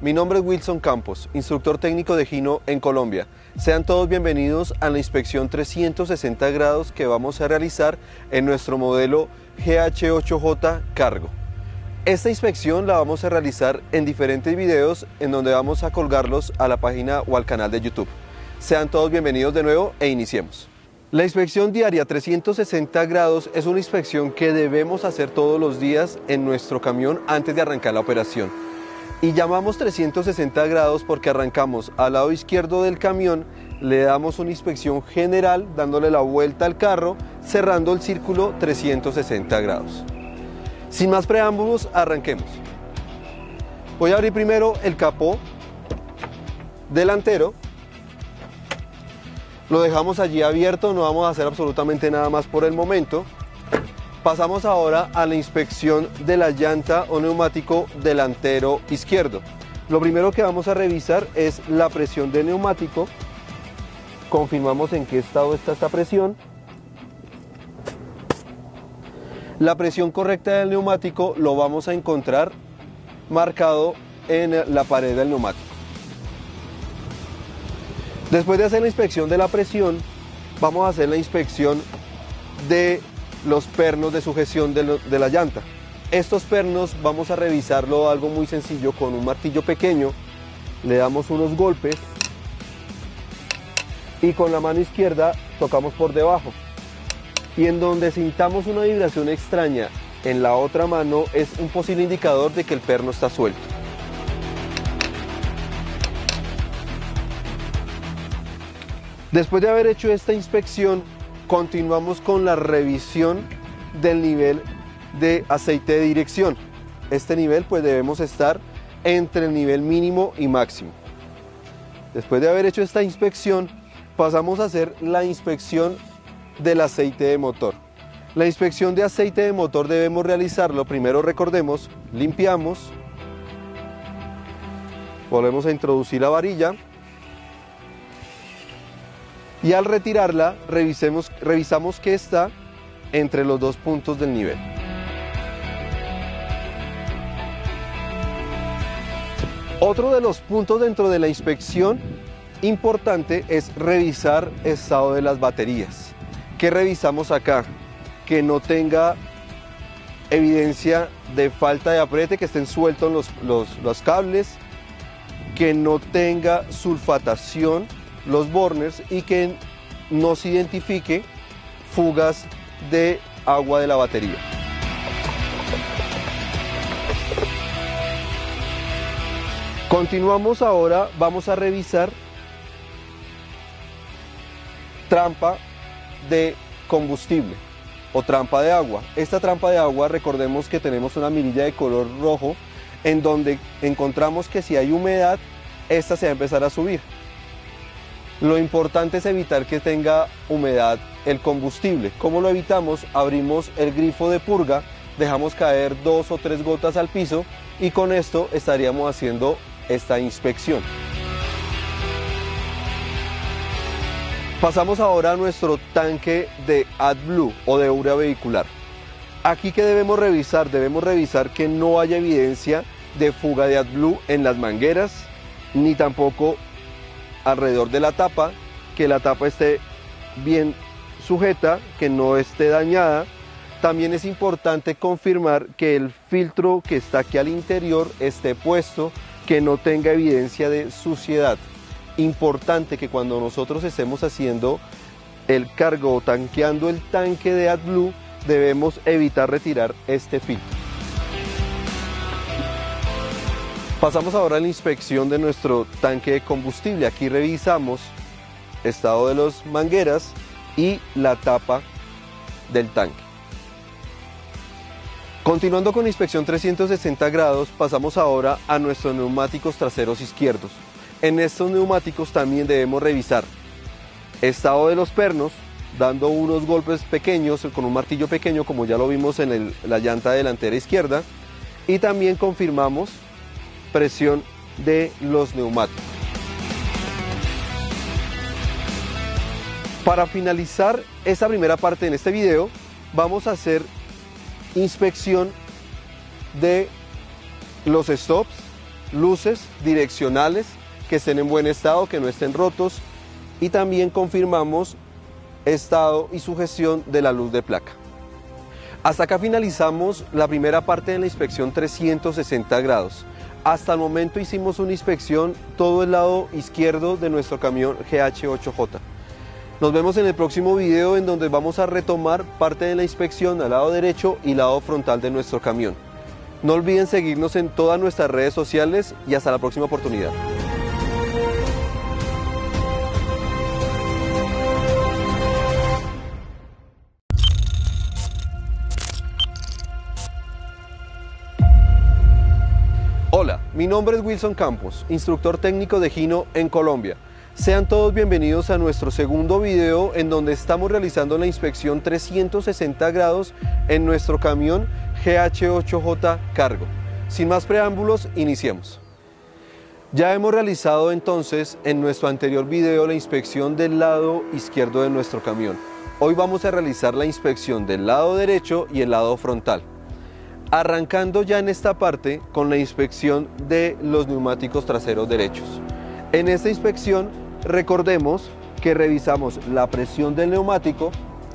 mi nombre es Wilson Campos, instructor técnico de Hino en Colombia. Sean todos bienvenidos a la inspección 360 grados que vamos a realizar en nuestro modelo GH8J Cargo. Esta inspección la vamos a realizar en diferentes videos en donde vamos a colgarlos a la página o al canal de YouTube. Sean todos bienvenidos de nuevo e iniciemos. La inspección diaria 360 grados es una inspección que debemos hacer todos los días en nuestro camión antes de arrancar la operación. Y llamamos 360 grados porque arrancamos al lado izquierdo del camión, le damos una inspección general dándole la vuelta al carro, cerrando el círculo 360 grados. Sin más preámbulos, arranquemos. Voy a abrir primero el capó delantero. Lo dejamos allí abierto, no vamos a hacer absolutamente nada más por el momento. Pasamos ahora a la inspección de la llanta o neumático delantero izquierdo. Lo primero que vamos a revisar es la presión del neumático. Confirmamos en qué estado está esta presión. La presión correcta del neumático lo vamos a encontrar marcado en la pared del neumático. Después de hacer la inspección de la presión, vamos a hacer la inspección de los pernos de sujeción de la llanta. Estos pernos vamos a revisarlo algo muy sencillo con un martillo pequeño. Le damos unos golpes y con la mano izquierda tocamos por debajo. Y en donde sintamos una vibración extraña en la otra mano es un posible indicador de que el perno está suelto. Después de haber hecho esta inspección, continuamos con la revisión del nivel de aceite de dirección. Este nivel pues debemos estar entre el nivel mínimo y máximo. Después de haber hecho esta inspección, pasamos a hacer la inspección del aceite de motor. La inspección de aceite de motor debemos realizarlo, primero recordemos, limpiamos, volvemos a introducir la varilla. Y al retirarla, revisamos que está entre los dos puntos del nivel. Otro de los puntos dentro de la inspección importante es revisar el estado de las baterías. ¿Qué revisamos acá? Que no tenga evidencia de falta de apriete, que estén sueltos los cables, que no tenga sulfatación los burners y que no se identifique fugas de agua de la batería. Continuamos ahora, vamos a revisar trampa de combustible o trampa de agua. Esta trampa de agua, recordemos que tenemos una mirilla de color rojo en donde encontramos que si hay humedad, esta se va a empezar a subir. Lo importante es evitar que tenga humedad el combustible. ¿Cómo lo evitamos? Abrimos el grifo de purga, dejamos caer 2 o 3 gotas al piso y con esto estaríamos haciendo esta inspección. Pasamos ahora a nuestro tanque de AdBlue o de urea vehicular. Aquí, ¿qué debemos revisar? Debemos revisar que no haya evidencia de fuga de AdBlue en las mangueras, ni tampoco alrededor de la tapa, que la tapa esté bien sujeta, que no esté dañada. También es importante confirmar que el filtro que está aquí al interior esté puesto, que no tenga evidencia de suciedad. Importante que cuando nosotros estemos haciendo el cargo o tanqueando el tanque de AdBlue, debemos evitar retirar este filtro. Pasamos ahora a la inspección de nuestro tanque de combustible. Aquí revisamos el estado de las mangueras y la tapa del tanque. Continuando con la inspección 360 grados, pasamos ahora a nuestros neumáticos traseros izquierdos. En estos neumáticos también debemos revisar estado de los pernos, dando unos golpes pequeños con un martillo pequeño, como ya lo vimos en la llanta delantera izquierda, y también confirmamos presión de los neumáticos. Para finalizar esta primera parte en este video, vamos a hacer inspección de los stops, luces direccionales que estén en buen estado, que no estén rotos, y también confirmamos estado y sujeción de la luz de placa. Hasta acá finalizamos la primera parte de la inspección 360 grados. Hasta el momento hicimos una inspección todo el lado izquierdo de nuestro camión GH8J. Nos vemos en el próximo video, en donde vamos a retomar parte de la inspección al lado derecho y lado frontal de nuestro camión. No olviden seguirnos en todas nuestras redes sociales y hasta la próxima oportunidad. Hola, mi nombre es Wilson Campos, instructor técnico de Hino en Colombia. Sean todos bienvenidos a nuestro segundo video, en donde estamos realizando la inspección 360 grados en nuestro camión GH8J Cargo. Sin más preámbulos, iniciemos. Ya hemos realizado entonces en nuestro anterior video la inspección del lado izquierdo de nuestro camión. Hoy vamos a realizar la inspección del lado derecho y el lado frontal. Arrancando ya en esta parte con la inspección de los neumáticos traseros derechos. En esta inspección recordemos que revisamos la presión del neumático,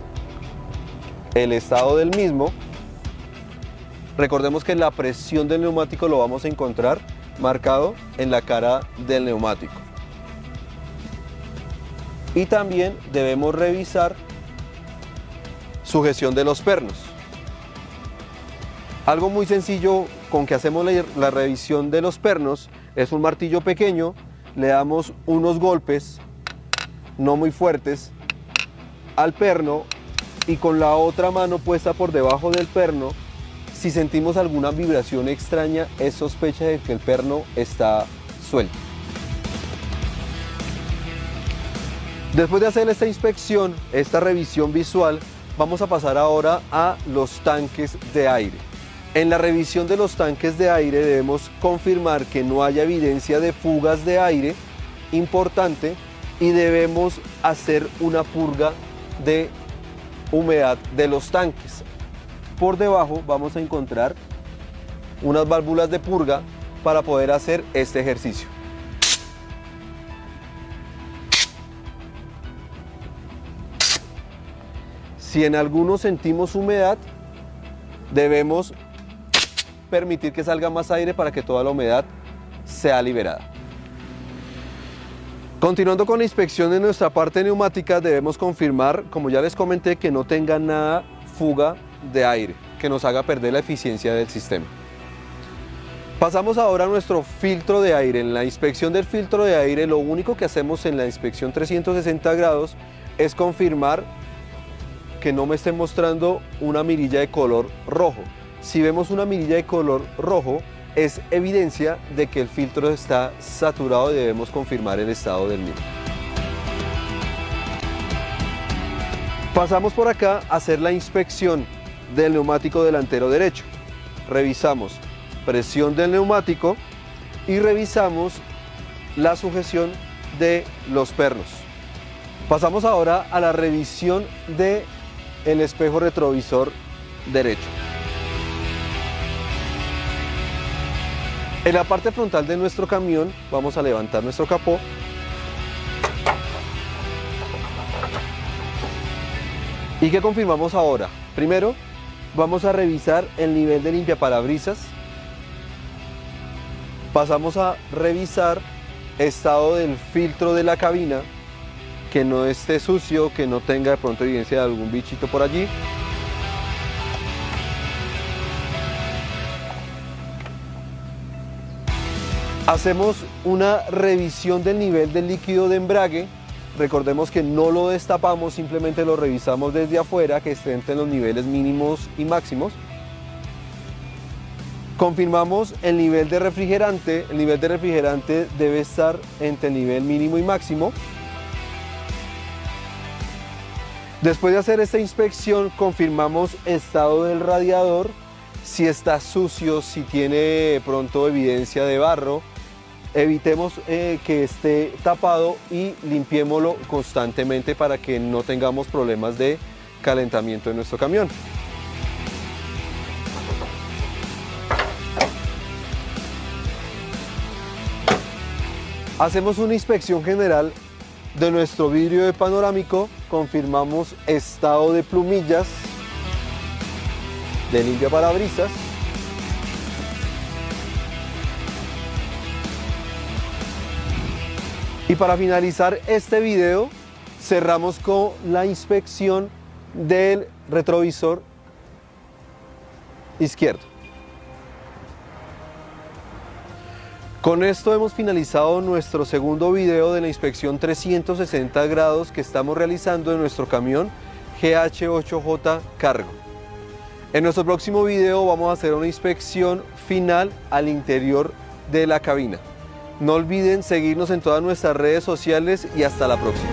el estado del mismo. Recordemos que la presión del neumático lo vamos a encontrar marcado en la cara del neumático. Y también debemos revisar sujeción de los pernos. Algo muy sencillo con que hacemos la revisión de los pernos es un martillo pequeño, le damos unos golpes, no muy fuertes, al perno, y con la otra mano puesta por debajo del perno, si sentimos alguna vibración extraña, es sospecha de que el perno está suelto. Después de hacer esta inspección, esta revisión visual, vamos a pasar ahora a los tanques de aire. En la revisión de los tanques de aire debemos confirmar que no haya evidencia de fugas de aire, importante, y debemos hacer una purga de humedad de los tanques. Por debajo vamos a encontrar unas válvulas de purga para poder hacer este ejercicio. Si en algunos sentimos humedad, debemos permitir que salga más aire para que toda la humedad sea liberada. Continuando con la inspección de nuestra parte neumática, debemos confirmar, como ya les comenté, que no tenga nada fuga de aire que nos haga perder la eficiencia del sistema. Pasamos ahora a nuestro filtro de aire. En la inspección del filtro de aire, lo único que hacemos en la inspección 360 grados es confirmar que no me esté mostrando una mirilla de color rojo. Si vemos una mirilla de color rojo, es evidencia de que el filtro está saturado y debemos confirmar el estado del mismo. Pasamos por acá a hacer la inspección del neumático delantero derecho. Revisamos presión del neumático y revisamos la sujeción de los pernos. Pasamos ahora a la revisión del espejo retrovisor derecho. En la parte frontal de nuestro camión vamos a levantar nuestro capó y ¿qué confirmamos ahora? Primero vamos a revisar el nivel de limpiaparabrisas, pasamos a revisar estado del filtro de la cabina, que no esté sucio, que no tenga de pronto evidencia de algún bichito por allí. Hacemos una revisión del nivel del líquido de embrague. Recordemos que no lo destapamos, simplemente lo revisamos desde afuera, que esté entre los niveles mínimos y máximos. Confirmamos el nivel de refrigerante. El nivel de refrigerante debe estar entre el nivel mínimo y máximo. Después de hacer esta inspección, confirmamos estado del radiador, si está sucio, si tiene de pronto evidencia de barro. Evitemos que esté tapado y limpiémoslo constantemente para que no tengamos problemas de calentamiento en nuestro camión. Hacemos una inspección general de nuestro vidrio de panorámico, confirmamos estado de plumillas, de limpiaparabrisas, y para finalizar este video cerramos con la inspección del retrovisor izquierdo. Con esto hemos finalizado nuestro segundo video de la inspección 360 grados que estamos realizando en nuestro camión GH8J Cargo. En nuestro próximo video vamos a hacer una inspección final al interior de la cabina. No olviden seguirnos en todas nuestras redes sociales y hasta la próxima.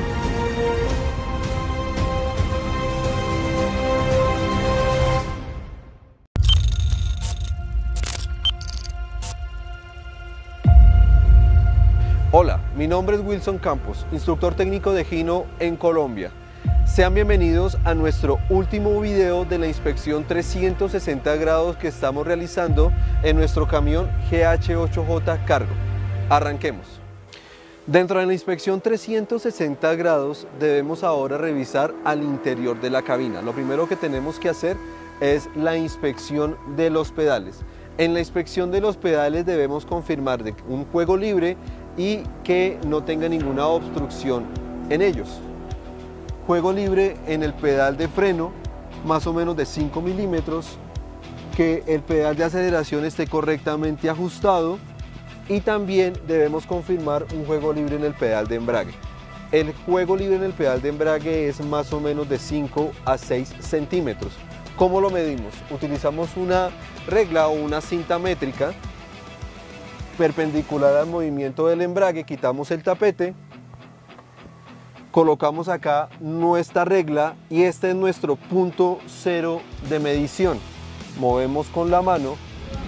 Hola, mi nombre es Wilson Campos, instructor técnico de Hino en Colombia. Sean bienvenidos a nuestro último video de la inspección 360 grados que estamos realizando en nuestro camión GH8J Cargo. Arranquemos. Dentro de la inspección 360 grados debemos ahora revisar al interior de la cabina. Lo primero que tenemos que hacer es la inspección de los pedales. En la inspección de los pedales debemos confirmar de un juego libre y que no tenga ninguna obstrucción en ellos. Juego libre en el pedal de freno, más o menos de 5 milímetros, que el pedal de aceleración esté correctamente ajustado y también debemos confirmar un juego libre en el pedal de embrague. El juego libre en el pedal de embrague es más o menos de 5 a 6 centímetros. ¿Cómo lo medimos? Utilizamos una regla o una cinta métrica perpendicular al movimiento del embrague, quitamos el tapete, colocamos acá nuestra regla y este es nuestro punto cero de medición. Movemos con la mano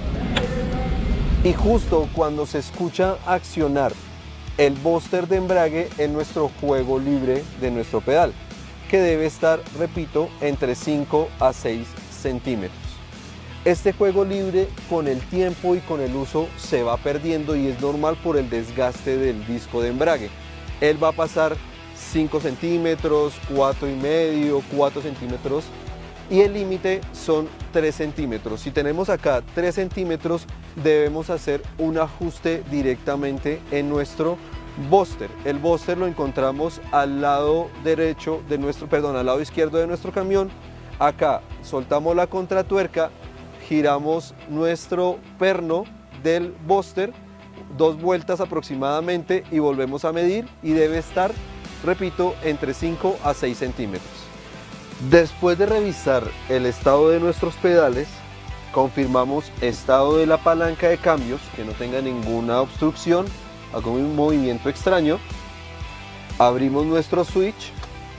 y justo cuando se escucha accionar el booster de embrague es nuestro juego libre de nuestro pedal, que debe estar, repito, entre 5 a 6 centímetros. Este juego libre con el tiempo y con el uso se va perdiendo y es normal por el desgaste del disco de embrague. Él va a pasar 5 centímetros, 4,5, 4 centímetros y el límite son 3 centímetros. Si tenemos acá 3 centímetros debemos hacer un ajuste directamente en nuestro booster. El booster lo encontramos al lado derecho de al lado izquierdo de nuestro camión. Acá soltamos la contratuerca, giramos nuestro perno del booster 2 vueltas aproximadamente y volvemos a medir y debe estar, repito, entre 5 a 6 centímetros. Después de revisar el estado de nuestros pedales, confirmamos estado de la palanca de cambios, que no tenga ninguna obstrucción, algún movimiento extraño. Abrimos nuestro switch.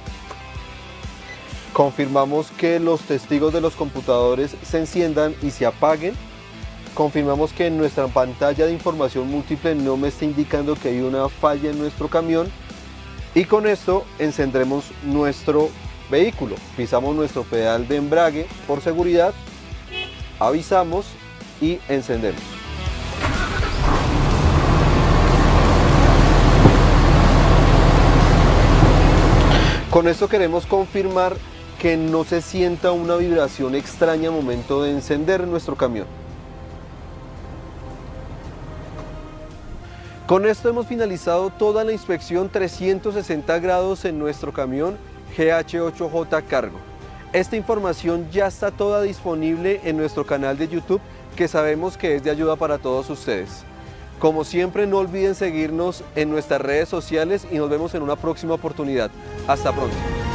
Confirmamos que los testigos de los computadores se enciendan y se apaguen. Confirmamos que en nuestra pantalla de información múltiple no me está indicando que hay una falla en nuestro camión. Y con esto encendremos nuestro vehículo. Pisamos nuestro pedal de embrague por seguridad, avisamos y encendemos. Con esto queremos confirmar que no se sienta una vibración extraña al momento de encender nuestro camión. Con esto hemos finalizado toda la inspección 360 grados en nuestro camión GH8J Cargo. Esta información ya está toda disponible en nuestro canal de YouTube, que sabemos que es de ayuda para todos ustedes. Como siempre, no olviden seguirnos en nuestras redes sociales y nos vemos en una próxima oportunidad. Hasta pronto.